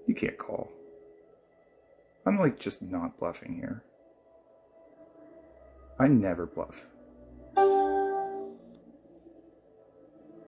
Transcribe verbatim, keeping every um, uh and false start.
You can't call. I'm like just not bluffing here. I never bluff.